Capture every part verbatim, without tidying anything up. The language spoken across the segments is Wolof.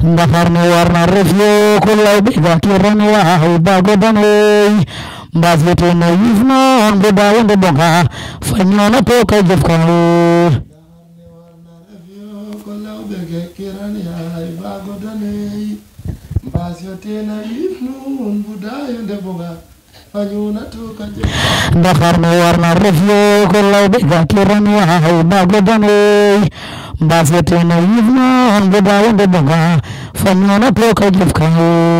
Dakar ne warna refyo kulay bega kirani wa bago danay Basvete na yifno bedayo de boga fanyona to kay jef kan Dakar ne warna refyo kulay bega kirani wa bago danay Basvete na yifno bedayo de boga fanyona to kay jef kan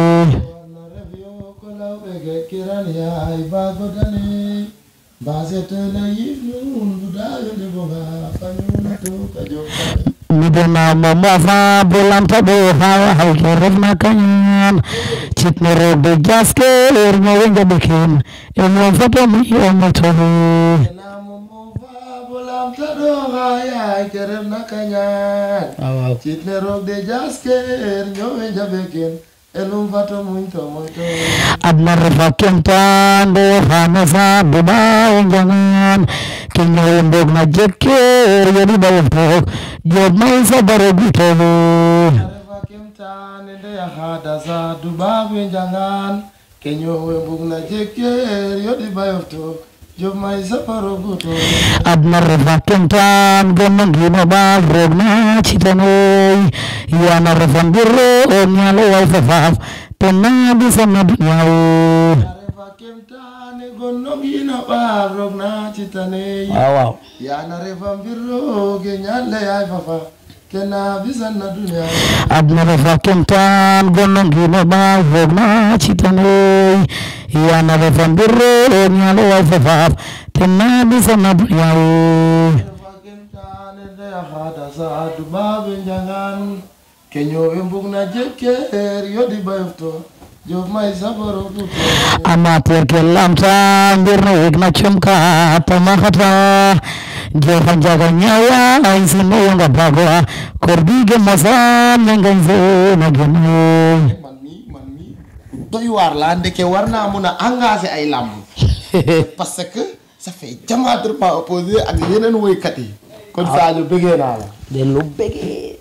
kirania ibago dani basete na yifnu budayo de boga fanyuna to kajo midena mama fa bolam tado ha ha keref na kanyan chitne rog de jaske ermo wenga bekem emo fato mi emo to na mama fa bolam tado ha ya keref na kanyan chitne rog de jaske ermo wenga bekem elum fato muito muito adnar fakemtan do hamasa buba jangan kinyo mbog na jeker yodi bawto job mai sabare gito fakemtan de hada sa duba jangan kinyo mbog na jeker yodi bawto job mai sabare gito adnar fakemtan gomon gino ba rogna chitanoy yana refambiro nyalo wafafaf tena bisa madunyawo refakemtane gonogina barogna chitane wow yana refambiro genyale aifafa tena bisa nadunya adna refakemtan gonogina barogna chitane yana refambiro nyalo wafafaf tena bisa madunyawo refakemtane de hada sa duba jangan kenyo embuk na jeker yodi bayfto job mai sabaro puto amater kelam sambir na chumka tamakata johan jaga nyawa aisino nga bagwa kordige masa nenganzo na genu manmi manmi doy war la ndeke warna muna engagé ay lamb parce que ça fait diamétralement opposé ak yeneen woy kat yi kon Sadio bëggee na la de lu bëggee